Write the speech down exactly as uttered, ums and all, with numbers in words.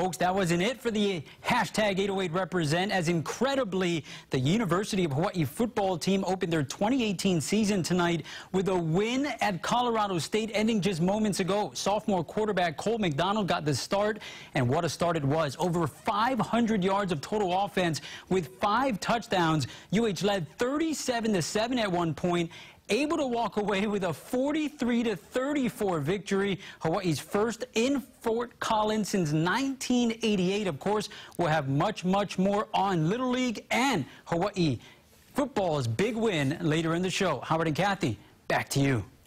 folks, that wasn't it for the hashtag eight oh eight represent, as incredibly the University of Hawaii football team opened their twenty eighteen season tonight with a win at Colorado State, ending just moments ago. Sophomore quarterback Cole McDonald got the start, and what a start it was. Over five hundred yards of total offense with five touchdowns. U H led thirty-seven to seven at one point, able to walk away with a forty-three to thirty-four victory. Hawaii's first in Fort Collins since nineteen eighty-eight. Of course, we'll have much, much more on Little League and Hawaii football's big win later in the show. Howard and Kathy, back to you.